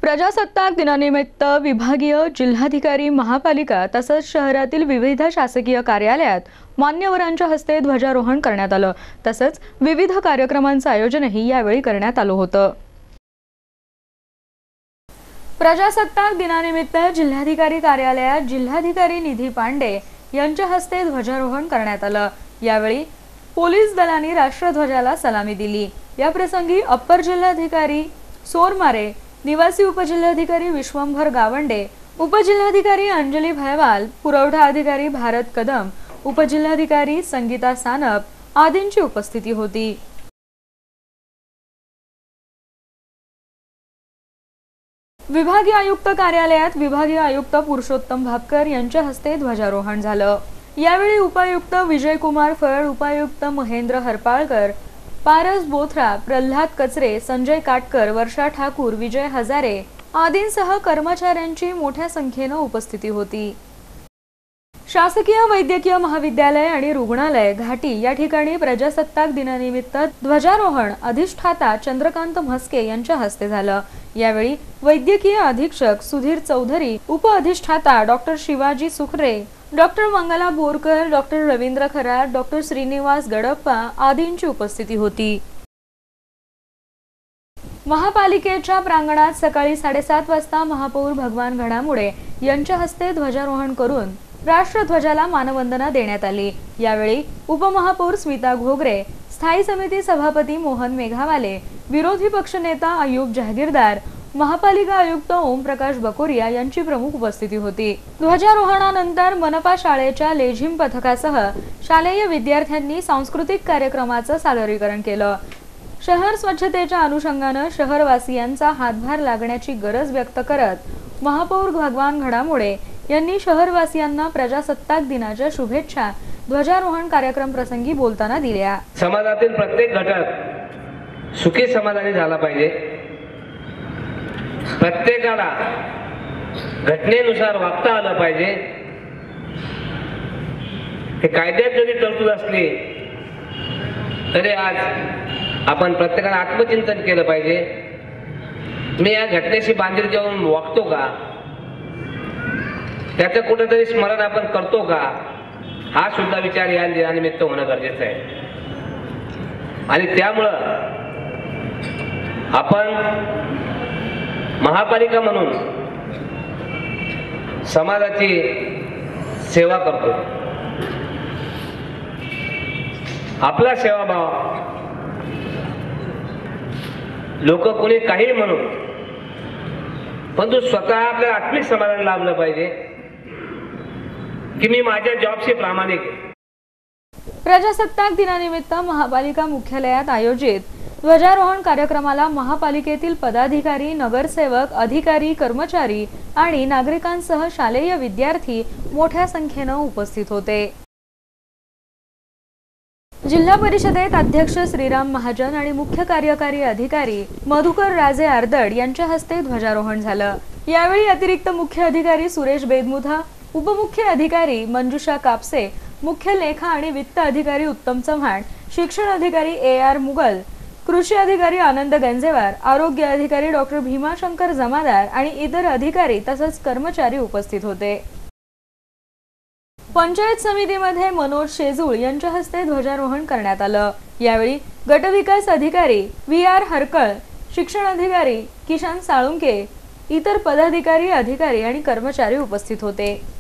प्रजासत्ताक दिनानिमित्त विभागीय, जिल्हाधिकारी, महापालिका तसंच शहरातील विविध शासकीय कार्यालयात मान्यवरांच्या हस्ते ध्वजारोहण करण्यात आलं। तसंच विविध कार्यक्रमांचं आयोजनही यावेळी करण्यात आलं होतं। प्रजासत्ताक दिनानिमित्त जिल्हाधिकारी कार्यालयात जिल्हाधिकारी निधी पांडे यांच्या हस्ते ध्वजारोहण करण्यात आलं। यावेळी पोलीस दलांनी राष्ट्रध्वजाला सलामी दिली। या प्रसंगी अप्पर जिल्हाधिकारी सोरमारे, निवासी उपजिल्हाधिकारी विश्वंभर गावंडे, उपजिल्हाधिकारी अंजली भयवाल, पुरवठा अधिकारी भारत कदम, उपजिल्हाधिकारी संगीता सानप आदींची उपस्थिती होती। विभागीय आयुक्त कार्यालयात विभागीय आयुक्त पुरुषोत्तम भापकर यांच्या हस्ते ध्वजारोहण झालं। यावेळी उपायुक्त विजयकुमार फळ, उपायुक्त महेंद्र हरपाळकर, पारस बोथरा, प्रल्हाद कचरे, संजय काटकर, वर्षा ठाकूर, विजय हजारे आदींसह कर्मचाऱ्यांची मोठ्या संख्येने उपस्थिती होती। शासकीय वैद्यकीय महाविद्यालय आणि रुग्णालय घाटी या ठिकाणी प्रजासत्ताक दिनानिमित्त ध्वजारोहण अधिष्ठाता चंद्रकांत म्हस्के यांच्या हस्ते झालं। यावेळी वैद्यकीय अधीक्षक सुधीर चौधरी, उप अधिष्ठाता doctor Shivaji Sukhre, doctor Mangala Borkar, doctor Ravindra Kharat, doctor Shrinivas Gadappa आदींची उपस्थिती होती। महापालिकेच्या प्रांगणात सकाळी 7:30 वाजता महापौर भगवान घडामुळे यांच्या हस्ते ध्वजारोहण करून राष्ट्रध्वजाला मानवंदना देण्यात आली। यावेळी उपमहापौर स्मिता घोगरे, स्थायी समिती सभापती मोहन मेघावाले, विरोधी पक्षनेता अयूब जहागीरदार, महापालिका आयुक्त ओमप्रकाश बकोरिया यांची प्रमुख उपस्थिती होती। ध्वजारोहणानंतर मनपा शाळेच्या लेझिम पथकासह शालेय विद्यार्थ्यांनी सांस्कृतिक कार्यक्रमाचं सादरीकरण केलं। शहर स्वच्छतेच्या अनुषंगाने शहरवासियांचा हातभार लागण्याची गरज व्यक्त करत महापौर भगवान घडामुळे यांनी शहरवासियांना प्रजासत्ताक दिनाच्या शुभेच्छा ध्वजारोहण कार्यक्रम प्रसंगी बोलताना दिल्या। समाजातील प्रत्येक घटक सुखी समाधानी झाला पाहिजे। प्रत्येकाला घटनेनुसार वागता आलं पाहिजे। हे कायद्यात जरी तरतूद असली तरी आज आपण प्रत्येकाला आत्मचिंतन केलं पाहिजे। मी या घटनेशी बांधील जाऊन वागतो का, त्याचं कुठेतरी स्मरण आपण करतो का, हा सुद्धा विचार या दिनानिमित्त होणं गरजेचं आहे। आणि त्यामुळं आपण महापालिका म्हणून समाजाची सेवा करतो। आपला सेवाभाव लोक कोणी काही म्हणून, परंतु स्वतः आपल्याला आत्मिक समाधान लाभलं पाहिजे की मी माझ्या जॉबशी प्रामाणिक आहे। प्रजासत्ताक दिनानिमित्त महापालिका मुख्यालयात आयोजित ध्वजारोहण कार्यक्रमाला महापालिकेतील पदाधिकारी, नगरसेवक, अधिकारी, कर्मचारी आणि नागरिकांसह शालेय विद्यार्थी मोठ्या संख्येने उपस्थित होते। जिल्हा परिषदेत अध्यक्ष श्रीराम महाजन आणि मुख्य कार्यकारी अधिकारी मधुकर राजे आर्दड यांच्या हस्ते ध्वजारोहण झालं। यावेळी अतिरिक्त मुख्य अधिकारी सुरेश बेदमुथा, उपमुख्य अधिकारी मंजुषा कापसे, मुख्य लेखा आणि वित्त अधिकारी उत्तम चव्हाण, शिक्षण अधिकारी AR मुगल, कृषी अधिकारी आनंद गंजेवार, आरोग्य अधिकारी डॉक्टर भीमाशंकर जमादार आणि इतर अधिकारी तसंच कर्मचारी उपस्थित होते। पंचायत समितीमध्ये मनोज शेजूळ यांच्या हस्ते ध्वजारोहण करण्यात आलं। यावेळी गटविकास अधिकारी VR हरकळ, शिक्षण अधिकारी किशन साळुंके, इतर पदाधिकारी, अधिकारी आणि कर्मचारी उपस्थित होते।